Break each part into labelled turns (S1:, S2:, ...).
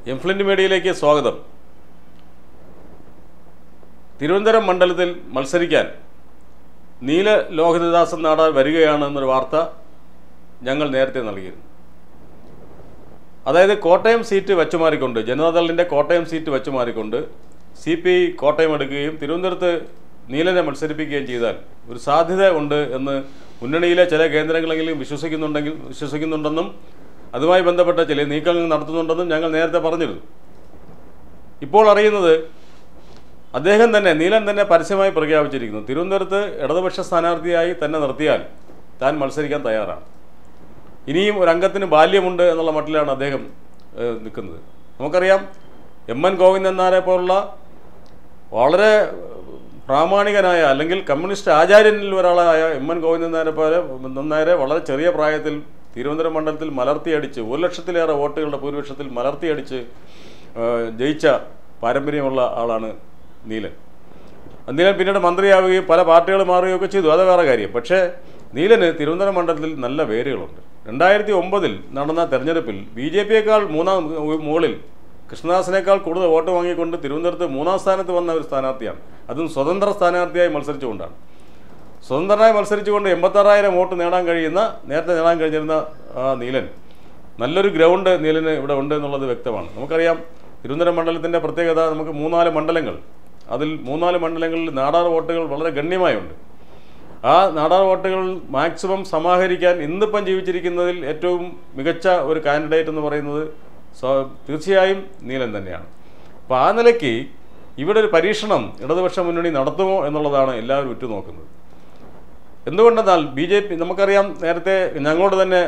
S1: എംഫ്ലിന്റ് മീഡിയയിലേക്ക് സ്വാഗതം. തിരുവനന്തപുരം മണ്ഡലത്തിൽ മത്സരിക്കാൻ നീല ലോഹിതദാസൻ നാടാർ വരികയാണെന്നൊരു വാർത്ത ഞങ്ങൾ നേരത്തെ നൽകിയിരുന്നു. അതായത് കോട്ടയം സീറ്റ് വച്ചുമാറിക്കൊണ്ട്, ജനതാദളിൻ്റെ കോട്ടയം സീറ്റ് വച്ചുമാറിക്കൊണ്ട് CPI കോട്ടയം എടുക്കുകയും തിരുവനന്തപുരത്ത് നീലനെ മത്സരിപ്പിക്കുകയും ചെയ്താൽ ഒരു സാധ്യത ഉണ്ട് എന്ന് മുന്നണിയിലെ ചില കേന്ദ്രങ്ങളെങ്കിലും വിശ്വസിക്കുന്നുണ്ടെന്നും അതുമായി ബന്ധപ്പെട്ട ചില നീക്കങ്ങൾ നടത്തുന്നുണ്ടെന്നും ഞങ്ങൾ നേരത്തെ പറഞ്ഞിരുന്നു. ഇപ്പോൾ അറിയുന്നത് അദ്ദേഹം തന്നെ, നീലൻ തന്നെ പരസ്യമായി പ്രഖ്യാപിച്ചിരിക്കുന്നു, തിരുവനന്തപുരത്ത് ഇടതുപക്ഷ സ്ഥാനാർത്ഥിയായി തന്നെ നിർത്തിയാൽ താൻ മത്സരിക്കാൻ തയ്യാറാണ്. ഇനിയും ഒരു അംഗത്തിന് ബാല്യമുണ്ട് എന്നുള്ള മട്ടിലാണ് അദ്ദേഹം നിൽക്കുന്നത്. നമുക്കറിയാം, MN ഗോവിന്ദൻ നായരെ പോലുള്ള വളരെ പ്രാമാണികനായ അല്ലെങ്കിൽ കമ്മ്യൂണിസ്റ്റ് ആചാര്യനിൽ ഒരാളായ MN ഗോവിന്ദൻ നായരെ വളരെ ചെറിയ പ്രായത്തിൽ തിരുവനന്തപുരം മണ്ഡലത്തിൽ മലർത്തിയടിച്ച് 1 ലക്ഷത്തിലേറെ വോട്ടുകളുടെ ഭൂരിപക്ഷത്തിൽ മലർത്തിയടിച്ച് ജയിച്ച പാരമ്പര്യമുള്ള ആളാണ് നീലൻ. നീലൻ പിന്നീട് മന്ത്രിയാവുകയും പല പാർട്ടികൾ മാറുകയൊക്കെ ചെയ്തു, അത് വേറെ കാര്യം. പക്ഷേ നീലന് തിരുവനന്തപുരം മണ്ഡലത്തിൽ നല്ല വേരുകളുണ്ട്. 2009 നടന്ന തെരഞ്ഞെടുപ്പിൽ BJPയേക്കാൾ മുകളിൽ കൃഷ്ണദാസിനേക്കാൾ കൂടുതൽ വോട്ട് വാങ്ങിക്കൊണ്ട് തിരുവനന്തപുരത്ത് 3ാം സ്ഥാനത്ത് വന്ന ഒരു സ്ഥാനാർത്ഥിയാണ്. അതും സ്വതന്ത്ര സ്ഥാനാർത്ഥിയായി മത്സരിച്ചുകൊണ്ടാണ്. സ്വതന്ത്രനായി മത്സരിച്ചുകൊണ്ട് 86,000 വോട്ട് നേരത്തെ നേടാൻ കഴിഞ്ഞിരുന്ന നീലൻ, നല്ലൊരു ഗ്രൗണ്ട് നീലന് ഇവിടെ ഉണ്ട് എന്നുള്ളത് വ്യക്തമാണ്. നമുക്കറിയാം, തിരുവനന്തപുരം മണ്ഡലത്തിൻ്റെ പ്രത്യേകത, നമുക്ക് 3-4 മണ്ഡലങ്ങൾ, അതിൽ 3-4 മണ്ഡലങ്ങളിൽ നാടാർ വോട്ടുകൾ വളരെ ഗണ്യമായുണ്ട്. ആ നാടാർ വോട്ടുകൾ മാക്സിമം സമാഹരിക്കാൻ ഇന്നിപ്പം ജീവിച്ചിരിക്കുന്നതിൽ ഏറ്റവും മികച്ച ഒരു കാൻഡിഡേറ്റ് എന്ന് പറയുന്നത് തീർച്ചയായും നീലൻ തന്നെയാണ്. അപ്പോൾ ആ നിലയ്ക്ക് ഇവിടെ ഒരു പരീക്ഷണം ഇടതുപക്ഷ മുന്നണി നടത്തുമോ എന്നുള്ളതാണ് എല്ലാവരും ഉറ്റുനോക്കുന്നത്. എന്തുകൊണ്ടെന്നാൽ BJP, നമുക്കറിയാം, നേരത്തെ ഞങ്ങളോട് തന്നെ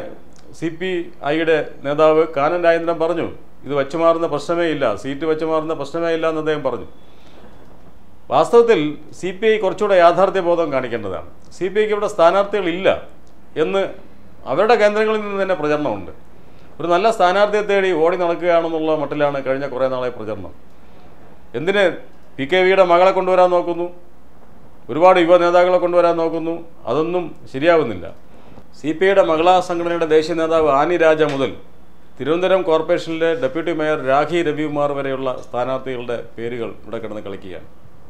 S1: CPIയുടെ നേതാവ് കാനൻ രാജേന്ദ്രൻ പറഞ്ഞു, ഇത് വച്ചുമാറുന്ന പ്രശ്നമേ ഇല്ല, സീറ്റ് വച്ചുമാറുന്ന പ്രശ്നമേ ഇല്ല എന്ന് അദ്ദേഹം പറഞ്ഞു. വാസ്തവത്തിൽ CPI കുറച്ചുകൂടെ യാഥാർത്ഥ്യബോധം കാണിക്കേണ്ടതാണ്. CPIക്ക് ഇവിടെ സ്ഥാനാർത്ഥികളില്ല എന്ന് അവരുടെ കേന്ദ്രങ്ങളിൽ നിന്ന് തന്നെ പ്രചരണമുണ്ട്. ഒരു നല്ല സ്ഥാനാർത്ഥിയെ തേടി ഓടി നടക്കുകയാണെന്നുള്ള മട്ടിലാണ് കഴിഞ്ഞ കുറേ നാളെ പ്രചരണം. എന്തിന് PKVയുടെ മകളെ കൊണ്ടുവരാൻ നോക്കുന്നു, ഒരുപാട് യുവ നേതാക്കളെ കൊണ്ടുവരാൻ നോക്കുന്നു, അതൊന്നും ശരിയാവുന്നില്ല. CPIയുടെ മഹിളാ സംഘടനയുടെ ദേശീയ നേതാവ് ആനി രാജ മുതൽ തിരുവനന്തപുരം കോർപ്പറേഷനിലെ ഡെപ്യൂട്ടി മേയർ രാഖി രവികുമാർ വരെയുള്ള സ്ഥാനാർത്ഥികളുടെ പേരുകൾ ഇവിടെ കിടന്ന് കളിക്കുകയാണ്.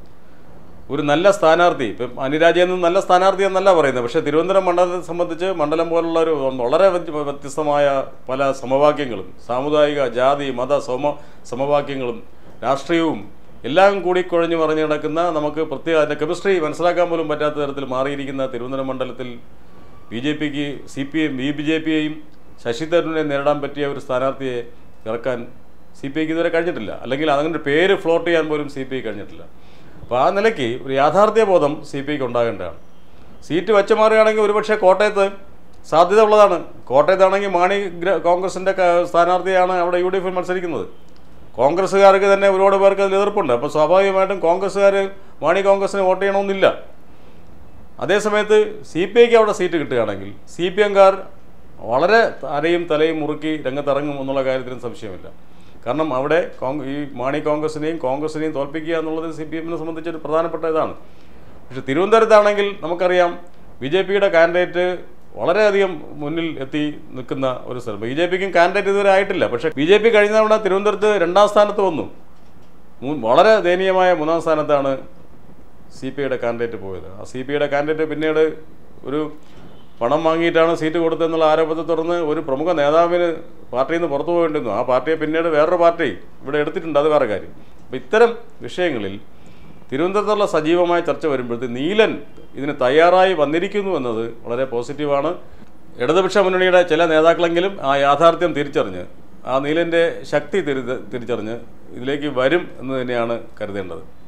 S1: ഒരു നല്ല സ്ഥാനാർത്ഥി, ഇപ്പം അനിരാജയെന്നും നല്ല സ്ഥാനാർത്ഥി എന്നല്ല പറയുന്നത്, പക്ഷേ തിരുവനന്തപുരം മണ്ഡലത്തെ സംബന്ധിച്ച് മണ്ഡലം പോലുള്ള ഒരു വളരെ വ്യത്യസ്തമായ പല സമവാക്യങ്ങളും, സാമുദായിക, ജാതി, മത സമവാക്യങ്ങളും രാഷ്ട്രീയവും എല്ലാം കൂടി കുഴഞ്ഞു മറിഞ്ഞു കിടക്കുന്ന, നമുക്ക് പ്രത്യേക അതിൻ്റെ കെമിസ്ട്രി മനസ്സിലാക്കാൻ പോലും പറ്റാത്ത തരത്തിൽ മാറിയിരിക്കുന്ന തിരുവനന്തപുരം മണ്ഡലത്തിൽ BJPക്ക് BJPയെയും ശശി തരൂരിനെ നേരിടാൻ പറ്റിയ ഒരു സ്ഥാനാർത്ഥിയെ ഇറക്കാൻ CPIക്ക് ഇതുവരെ കഴിഞ്ഞിട്ടില്ല, അല്ലെങ്കിൽ അതിൻ്റെ പേര് ഫ്ലോട്ട് ചെയ്യാൻ പോലും CPI കഴിഞ്ഞിട്ടില്ല. അപ്പോൾ ആ നിലയ്ക്ക് ഒരു യാഥാർത്ഥ്യബോധം CPIക്ക് ഉണ്ടാകേണ്ടതാണ്. സീറ്റ് വച്ചുമാറുകയാണെങ്കിൽ ഒരുപക്ഷെ കോട്ടയത്ത് സാധ്യത ഉള്ളതാണ്. കോട്ടയത്താണെങ്കിൽ മാണി കോൺഗ്രസിൻ്റെ സ്ഥാനാർത്ഥിയാണ് അവിടെ UDFൽ മത്സരിക്കുന്നത്. കോൺഗ്രസ്സുകാർക്ക് തന്നെ ഒരുപാട് പേർക്ക് അതിൽ എതിർപ്പുണ്ട്. അപ്പോൾ സ്വാഭാവികമായിട്ടും കോൺഗ്രസ്സുകാർ മാണി കോൺഗ്രസ്സിന് വോട്ട് ചെയ്യണമെന്നില്ല. അതേസമയത്ത് CPIക്ക് അവിടെ സീറ്റ് കിട്ടുകയാണെങ്കിൽ CPMകാർ വളരെ അരയും തലയും മുറുക്കി രംഗത്തിറങ്ങും എന്നുള്ള കാര്യത്തിലും സംശയമില്ല. കാരണം അവിടെ ഈ മാണി കോൺഗ്രസിനെയും തോൽപ്പിക്കുക എന്നുള്ളത് CPMനെ സംബന്ധിച്ചൊരു പ്രധാനപ്പെട്ട ഇതാണ്. പക്ഷേ തിരുവനന്തപുരത്താണെങ്കിൽ നമുക്കറിയാം, BJPയുടെ കാൻഡിഡേറ്റ് വളരെയധികം മുന്നിൽ എത്തി നിൽക്കുന്ന ഒരു സ്ഥലം. BJPക്കും കാൻഡിഡേറ്റ് ഇതുവരെ ആയിട്ടില്ല. പക്ഷേ BJP കഴിഞ്ഞ തവണ തിരുവനന്തപുരത്ത് 2ാം സ്ഥാനത്ത് വന്നു. വളരെ ദയനീയമായ 3ാം സ്ഥാനത്താണ് CPIയുടെ കാൻഡിഡേറ്റ് പോയത്. ആ CPIയുടെ കാൻഡിഡേറ്റ് പിന്നീട് ഒരു പണം വാങ്ങിയിട്ടാണ് സീറ്റ് കൊടുത്തതെന്നുള്ള ആരോപണത്തെ തുടർന്ന് ഒരു പ്രമുഖ നേതാവിന് പാർട്ടിയിൽ നിന്ന് പുറത്തു പോകേണ്ടിരുന്നു. ആ പാർട്ടിയെ പിന്നീട് വേറൊരു പാർട്ടി ഇവിടെ എടുത്തിട്ടുണ്ട്, അത് വേറെ കാര്യം. അപ്പോൾ ഇത്തരം വിഷയങ്ങളിൽ തിരുവനന്തപുരത്തുള്ള സജീവമായ ചർച്ച വരുമ്പോഴത്തേക്ക് നീലൻ ഇതിന് തയ്യാറായി വന്നിരിക്കുന്നു എന്നത് വളരെ പോസിറ്റീവാണ്. ഇടതുപക്ഷ മുന്നണിയുടെ ചില നേതാക്കളെങ്കിലും ആ യാഥാർത്ഥ്യം തിരിച്ചറിഞ്ഞ്, ആ നീലൻ്റെ ശക്തി തിരിച്ചറിഞ്ഞ് ഇതിലേക്ക് വരും എന്ന് തന്നെയാണ് കരുതേണ്ടത്.